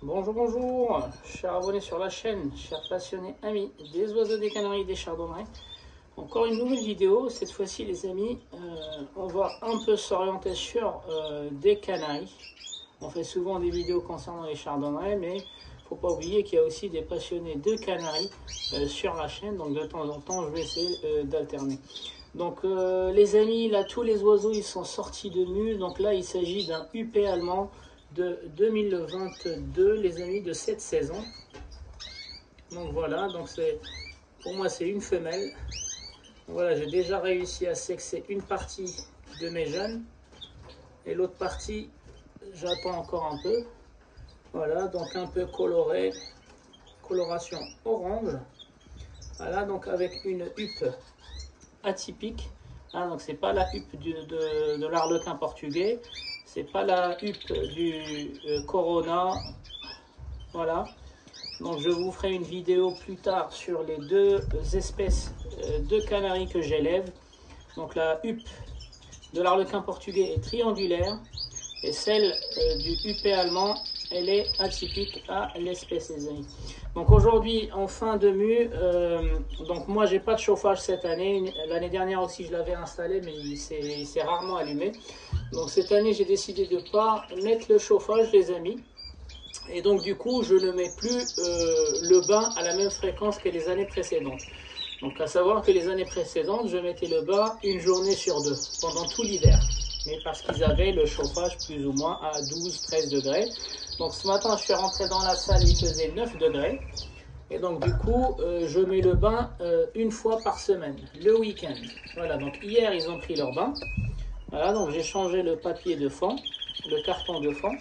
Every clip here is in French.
Bonjour, bonjour, chers abonnés sur la chaîne, chers passionnés amis des oiseaux, des canaris, des chardonnerets. Encore une nouvelle vidéo, cette fois-ci les amis, on va un peu s'orienter sur des canaris. On fait souvent des vidéos concernant les chardonnerets, mais il ne faut pas oublier qu'il y a aussi des passionnés de canaris sur la chaîne, donc de temps en temps je vais essayer d'alterner. Donc les amis, là tous les oiseaux ils sont sortis de mue, donc là il s'agit d'un UP allemand de 2022 les amis, de cette saison. Donc voilà, donc pour moi c'est une femelle. Voilà, j'ai déjà réussi à sexer une partie de mes jeunes et l'autre partie j'attends encore un peu. Voilà, donc un peu coloré, coloration orange. Voilà, donc avec une huppe atypique, hein, donc c'est pas la huppe de l'arlequin portugais, c'est pas la huppe du Corona. Voilà, donc je vous ferai une vidéo plus tard sur les deux espèces de canaris que j'élève. Donc la huppe de l'arlequin portugais est triangulaire et celle du huppé allemand, elle est atypique à l'espèce les amis. Donc aujourd'hui en fin de mue, donc moi j'ai pas de chauffage cette année. L'année dernière aussi je l'avais installé mais il s'est rarement allumé. Donc cette année j'ai décidé de ne pas mettre le chauffage les amis. Et donc du coup je ne mets plus le bain à la même fréquence que les années précédentes. Donc à savoir que les années précédentes je mettais le bain une journée sur deux pendant tout l'hiver. Mais parce qu'ils avaient le chauffage plus ou moins à 12-13 degrés. Donc ce matin je suis rentré dans la salle, il faisait 9 degrés. Et donc du coup je mets le bain une fois par semaine, le week-end. Voilà, donc hier ils ont pris leur bain. Voilà, donc j'ai changé le papier de fond, le carton de fond.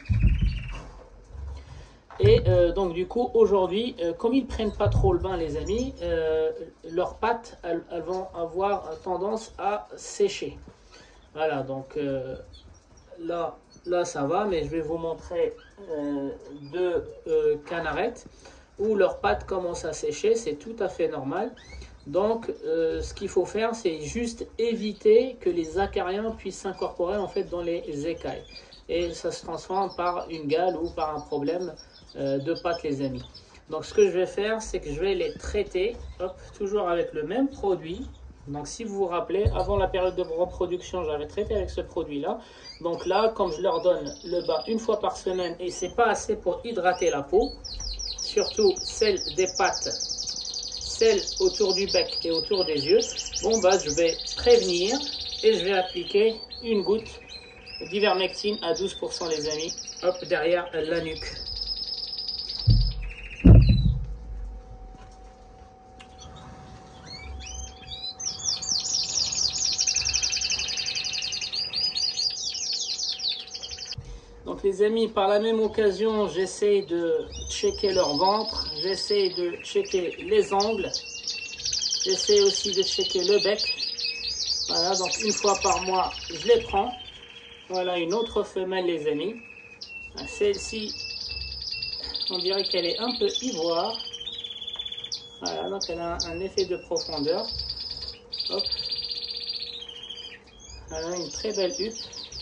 Et donc du coup aujourd'hui, comme ils ne prennent pas trop le bain les amis, leurs pattes elles vont avoir tendance à sécher. Voilà, donc là ça va, mais je vais vous montrer deux canarettes où leurs pattes commencent à sécher, c'est tout à fait normal. Donc ce qu'il faut faire, c'est juste éviter que les acariens puissent s'incorporer en fait dans les écailles. Et ça se transforme par une gale ou par un problème de pattes les amis. Donc ce que je vais faire, c'est que je vais les traiter, hop, toujours avec le même produit. Donc si vous vous rappelez, avant la période de reproduction, j'avais traité avec ce produit-là. Donc là, comme je leur donne le bain une fois par semaine et c'est pas assez pour hydrater la peau, surtout celle des pattes, celle autour du bec et autour des yeux, bon bah je vais prévenir et je vais appliquer une goutte d'ivermectine à 12% les amis, hop, derrière la nuque. Donc les amis, par la même occasion, j'essaie de checker leur ventre, j'essaie de checker les ongles, j'essaie aussi de checker le bec. Voilà, donc une fois par mois, je les prends. Voilà une autre femelle les amis. Celle-ci, on dirait qu'elle est un peu ivoire. Voilà, donc elle a un effet de profondeur. Hop. Voilà, une très belle huppe.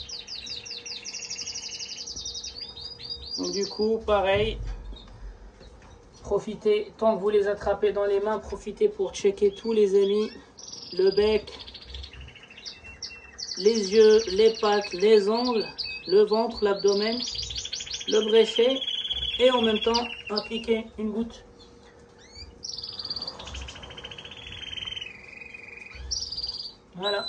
Donc du coup, pareil, profitez, tant que vous les attrapez dans les mains, profitez pour checker tous les amis, le bec, les yeux, les pattes, les ongles, le ventre, l'abdomen, le bréchet, et en même temps, appliquer une goutte. Voilà.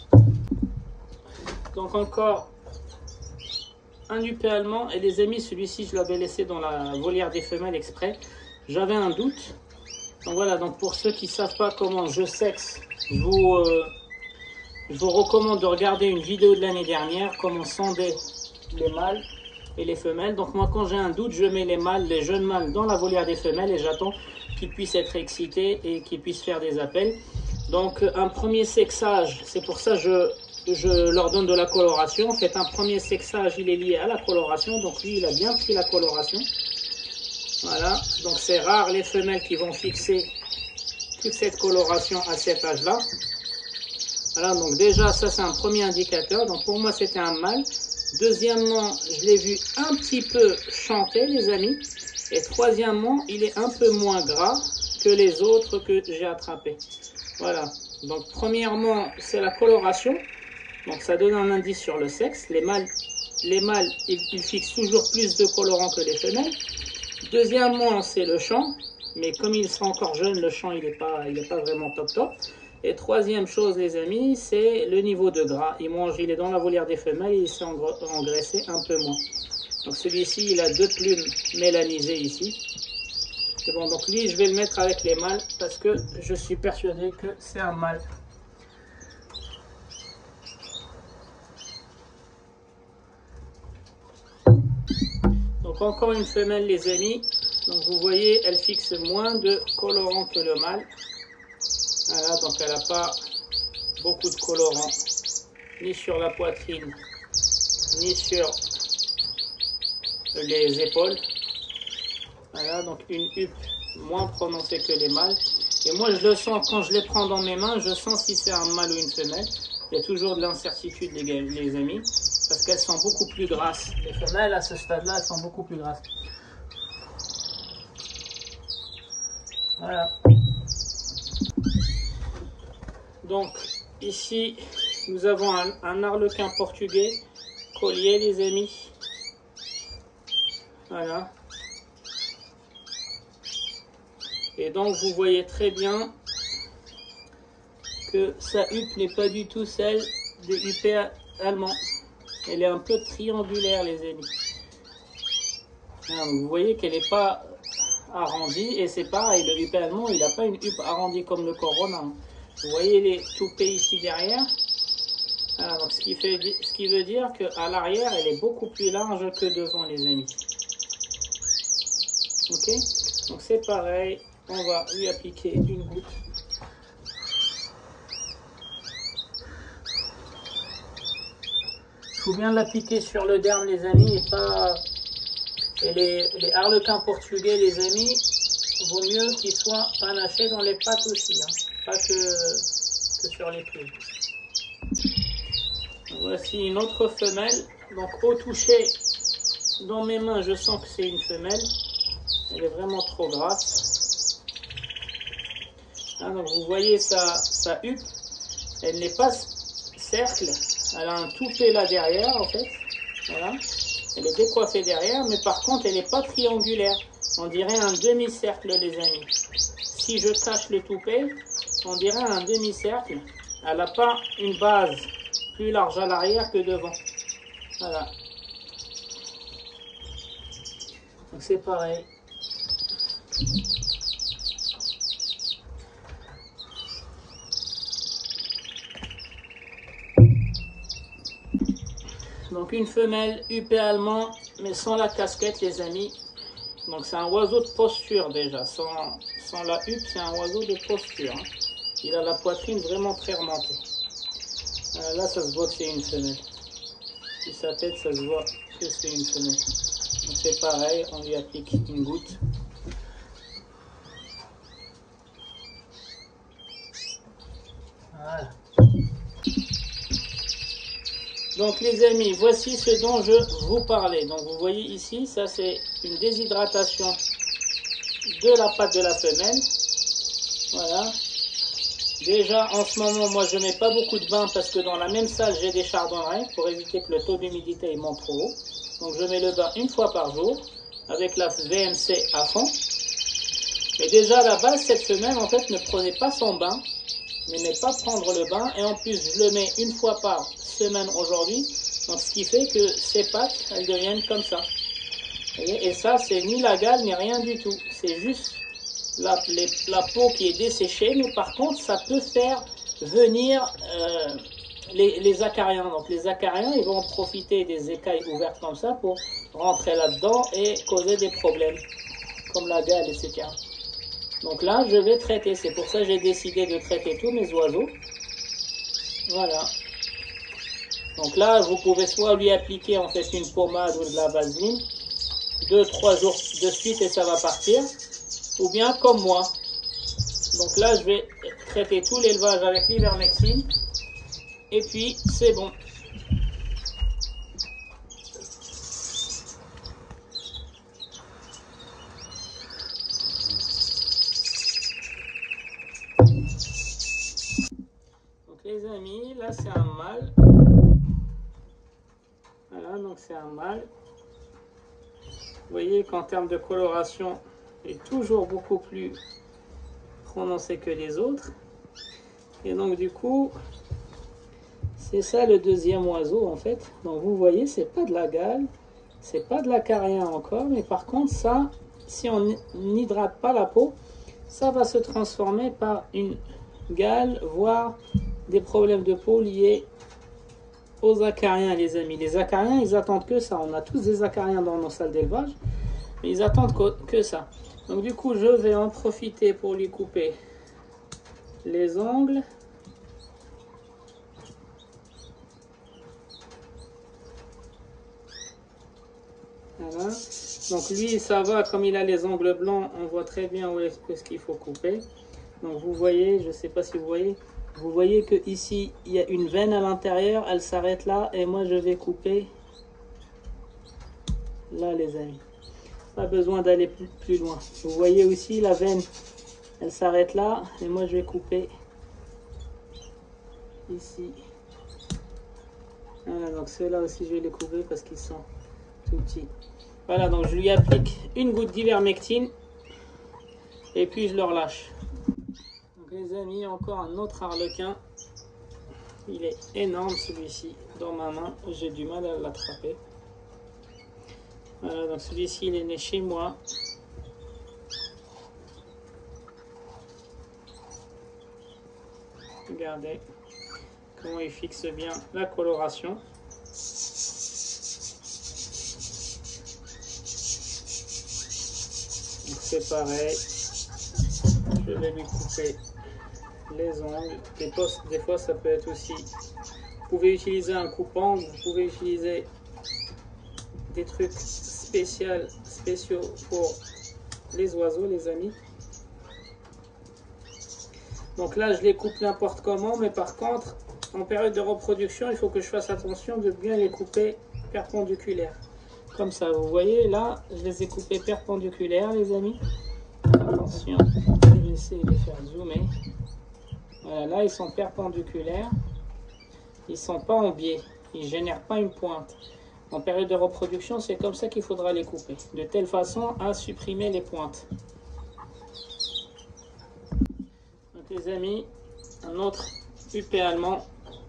Donc encore un UP allemand, et les amis, celui-ci je l'avais laissé dans la volière des femelles exprès, j'avais un doute. Donc voilà, donc pour ceux qui ne savent pas comment je sexe, je vous recommande de regarder une vidéo de l'année dernière, comment sonder les mâles et les femelles. Donc moi quand j'ai un doute, je mets les mâles, les jeunes mâles dans la volière des femelles et j'attends qu'ils puissent être excités et qu'ils puissent faire des appels. Donc un premier sexage, c'est pour ça je leur donne de la coloration. En fait, un premier sexage, il est lié à la coloration. Donc lui, il a bien pris la coloration. Voilà. Donc c'est rare les femelles qui vont fixer toute cette coloration à cet âge-là. Voilà. Donc déjà, ça c'est un premier indicateur. Donc pour moi, c'était un mâle. Deuxièmement, je l'ai vu un petit peu chanter, les amis. Et troisièmement, il est un peu moins gras que les autres que j'ai attrapés. Voilà. Donc, premièrement, c'est la coloration. Donc, ça donne un indice sur le sexe. Les mâles, ils fixent toujours plus de colorants que les femelles. Deuxièmement, c'est le chant. Mais comme il sera encore jeune, le chant, il n'est pas vraiment top. Et troisième chose, les amis, c'est le niveau de gras. Il est dans la volière des femelles et il s'est engraissé un peu moins. Donc celui-ci, il a 2 plumes mélanisées ici. C'est bon, donc lui, je vais le mettre avec les mâles parce que je suis persuadé que c'est un mâle. Donc encore une femelle, les amis. Donc vous voyez, elle fixe moins de colorant que le mâle. Voilà, donc elle n'a pas beaucoup de colorant, ni sur la poitrine, ni sur les épaules. Voilà, donc une huppe moins prononcée que les mâles. Et moi, je le sens, quand je les prends dans mes mains, je sens si c'est un mâle ou une femelle. Il y a toujours de l'incertitude, les amis, parce qu'elles sont beaucoup plus grasses. Les femelles, à ce stade-là, elles sont beaucoup plus grasses. Voilà. Donc, ici, nous avons un arlequin portugais, collier, les amis. Voilà. Et donc, vous voyez très bien que sa huppe n'est pas du tout celle des huppés allemands. Elle est un peu triangulaire, les amis. Alors, vous voyez qu'elle n'est pas arrondie. Et c'est pareil, le huppé allemand, il n'a pas une huppe arrondie comme le corona. Vous voyez les toupets ici derrière. Alors, donc ce qui veut dire qu'à l'arrière, elle est beaucoup plus large que devant, les amis. Ok? Donc c'est pareil, on va lui appliquer une goutte. Il faut bien l'appliquer sur le derme, les amis, et pas... Et les harlequins portugais, les amis, vaut mieux qu'ils soient panachés dans les pattes aussi, hein. Pas que sur les plumes. Voici une autre femelle. Donc au toucher, dans mes mains, je sens que c'est une femelle. Elle est vraiment trop grasse. Ah, donc vous voyez sa huppe. Elle n'est pas cercle. Elle a un toupet là derrière, en fait. Voilà. Elle est décoiffée derrière, mais par contre, elle n'est pas triangulaire. On dirait un demi-cercle, les amis. Si je cache le toupet, on dirait un demi-cercle. Elle n'a pas une base plus large à l'arrière que devant. Voilà. Donc c'est pareil. Donc une femelle huppé allemand, mais sans la casquette, les amis. Donc c'est un oiseau de posture déjà. Sans la huppe, c'est un oiseau de posture, hein. Il a la poitrine vraiment très remontée. Là, ça se voit que c'est une femelle. Sur sa tête, ça se voit que c'est une femelle. Donc c'est pareil, on lui applique une goutte. Voilà. Donc les amis, voici ce dont je vous parlais. Donc vous voyez ici, ça c'est une déshydratation de la patte de la femelle. Voilà. Déjà en ce moment, moi je mets pas beaucoup de bain parce que dans la même salle j'ai des chardonnerets pour éviter que le taux d'humidité monte trop haut. Donc je mets le bain une fois par jour avec la VMC à fond. Mais déjà à la base, cette femelle en fait ne prenait pas son bain, n'aimait pas prendre le bain, et en plus je le mets une fois par semaine aujourd'hui, donc ce qui fait que ses pattes elles deviennent comme ça. Et ça c'est ni la gale ni rien du tout, c'est juste la peau qui est desséchée, mais par contre ça peut faire venir les acariens. Donc les acariens ils vont profiter des écailles ouvertes comme ça pour rentrer là-dedans et causer des problèmes comme la gale, etc. Donc là je vais traiter, c'est pour ça que j'ai décidé de traiter tous mes oiseaux. Voilà. Donc là vous pouvez soit lui appliquer en fait une pommade ou de la vaseline 2-3 jours de suite et ça va partir, ou bien comme moi. Donc là je vais traiter tout l'élevage avec l'ivermectine et puis c'est bon. là c'est un mâle. Voilà, donc c'est un mâle. Vous voyez qu'en termes de coloration, il est toujours beaucoup plus prononcé que les autres. Et donc du coup, c'est ça le deuxième oiseau en fait. Donc vous voyez, c'est pas de la gale, c'est pas de l'acarien encore, mais par contre ça, si on n'hydrate pas la peau, ça va se transformer par une gale, voire des problèmes de peau liés aux acariens, les amis. Les acariens, ils attendent que ça. On a tous des acariens dans nos salles d'élevage, mais ils attendent que ça. Donc du coup, je vais en profiter pour lui couper les ongles. Voilà. Donc lui, ça va, comme il a les ongles blancs, on voit très bien où est-ce qu'il faut couper. Donc vous voyez, je ne sais pas si vous voyez que ici il y a une veine à l'intérieur, elle s'arrête là et moi je vais couper là les amis. Pas besoin d'aller plus loin. Vous voyez aussi la veine, elle s'arrête là et moi je vais couper ici. Voilà, donc ceux-là aussi je vais les couper parce qu'ils sont tout petits. Voilà, donc je lui applique une goutte d'ivermectine et puis je le relâche. Donc les amis, encore un autre arlequin. Il est énorme celui-ci dans ma main, j'ai du mal à l'attraper. Voilà, donc celui-ci il est né chez moi. Regardez comment il fixe bien la coloration. C'est pareil, je vais lui couper les ongles. Des fois ça peut être aussi, vous pouvez utiliser un coupe-ongle, vous pouvez utiliser des trucs spéciaux pour les oiseaux les amis. Donc là je les coupe n'importe comment, mais par contre en période de reproduction il faut que je fasse attention de bien les couper perpendiculaires. Comme ça, vous voyez, là, je les ai coupés perpendiculaires, les amis. Attention, je vais essayer de les faire zoomer. Voilà, là, ils sont perpendiculaires. Ils ne sont pas en biais. Ils ne génèrent pas une pointe. En période de reproduction, c'est comme ça qu'il faudra les couper. De telle façon à supprimer les pointes. Donc, les amis, un autre huppé allemand.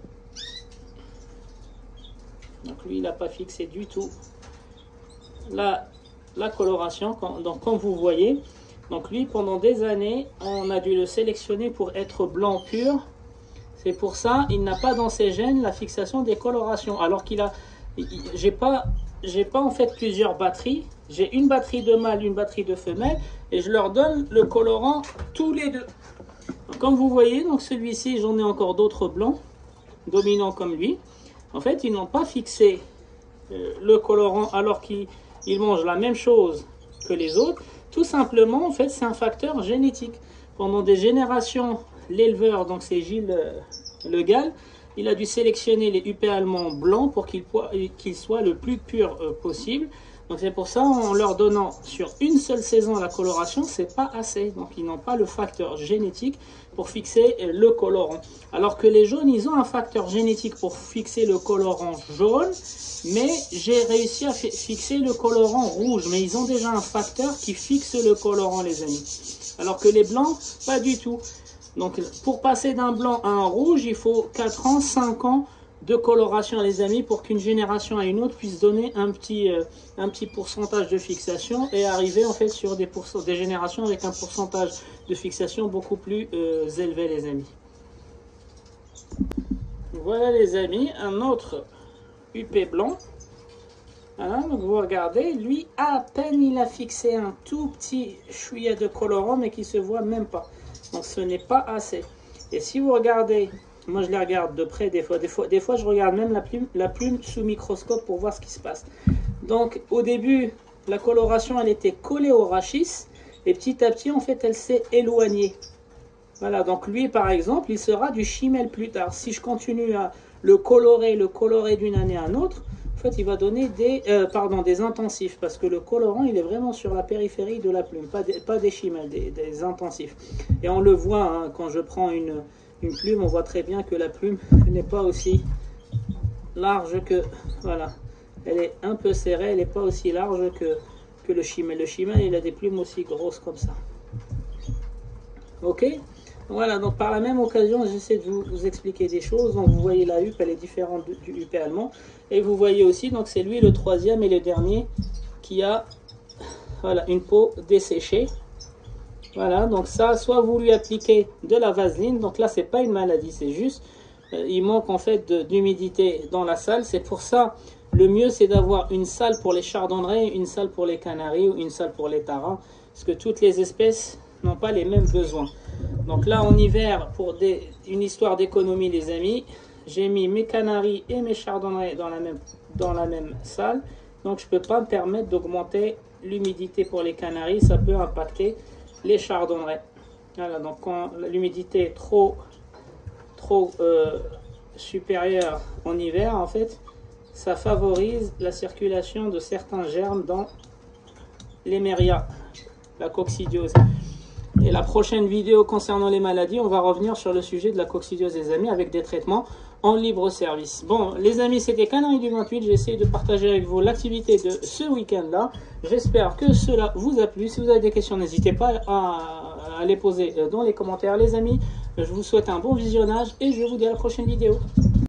Donc, lui, il n'a pas fixé du tout la coloration. Donc comme vous voyez, donc lui pendant des années on a dû le sélectionner pour être blanc pur. C'est pour ça il n'a pas dans ses gènes la fixation des colorations, alors qu'il a, j'ai pas en fait plusieurs batteries, j'ai une batterie de mâle, une batterie de femelle et je leur donne le colorant tous les deux. Donc, comme vous voyez, donc celui-ci j'en ai encore d'autres blancs dominants comme lui. En fait ils n'ont pas fixé le colorant alors qu'ils mangent la même chose que les autres. Tout simplement, en fait, c'est un facteur génétique. Pendant des générations, l'éleveur, donc c'est Gilles Le Gall, il a dû sélectionner les huppés allemands blancs pour qu'ils soient le plus purs possible. Donc c'est pour ça, en leur donnant sur une seule saison la coloration, c'est pas assez. Donc ils n'ont pas le facteur génétique pour fixer le colorant. Alors que les jaunes, ils ont un facteur génétique pour fixer le colorant jaune, mais j'ai réussi à fixer le colorant rouge. Mais ils ont déjà un facteur qui fixe le colorant, les amis. Alors que les blancs, pas du tout. Donc pour passer d'un blanc à un rouge, il faut 4 ans, 5 ans de coloration, les amis, pour qu'une génération à une autre puisse donner un petit pourcentage de fixation et arriver en fait sur des générations avec un pourcentage de fixation beaucoup plus élevé, les amis. Voilà les amis, un autre huppé blanc. Voilà, donc vous regardez, lui à peine il a fixé un tout petit chouïa de colorant mais qui se voit même pas. Donc ce n'est pas assez. Et si vous regardez, moi je les regarde de près des fois je regarde même la plume sous microscope pour voir ce qui se passe. Donc au début la coloration elle était collée au rachis et petit à petit en fait elle s'est éloignée. Voilà, donc lui par exemple il sera du chimel plus tard. Si je continue à le colorer d'une année à une autre, en fait il va donner des intensifs, parce que le colorant il est vraiment sur la périphérie de la plume, pas des chimels, des intensifs. Et on le voit hein, quand je prends une plume, on voit très bien que la plume n'est pas aussi large que, voilà, elle est un peu serrée, elle n'est pas aussi large que le shimel. Le shimel, il a des plumes aussi grosses comme ça. Ok, voilà, donc par la même occasion, j'essaie de vous expliquer des choses. Donc vous voyez la huppe, elle est différente du huppé allemand. Et vous voyez aussi, donc c'est lui le troisième et le dernier qui a, voilà, une peau desséchée. Voilà, donc ça, soit vous lui appliquez de la vaseline, donc là c'est pas une maladie, c'est juste, il manque en fait d'humidité dans la salle. C'est pour ça, le mieux c'est d'avoir une salle pour les chardonnerets, une salle pour les canaris ou une salle pour les taras, parce que toutes les espèces n'ont pas les mêmes besoins. Donc là en hiver, pour une histoire d'économie les amis, j'ai mis mes canaris et mes chardonnerets dans la même salle, donc je peux pas me permettre d'augmenter l'humidité pour les canaris, ça peut impacter les chardonnerets. Voilà, donc quand l'humidité est trop supérieure en hiver, en fait, ça favorise la circulation de certains germes dans l'éméria, la coccidiose. Et la prochaine vidéo concernant les maladies, on va revenir sur le sujet de la coccidiose des amis avec des traitements en libre service. Bon, les amis, c'était Canaries du 28. J'ai essayé de partager avec vous l'activité de ce week-end-là. J'espère que cela vous a plu. Si vous avez des questions, n'hésitez pas à les poser dans les commentaires. Les amis, je vous souhaite un bon visionnage et je vous dis à la prochaine vidéo.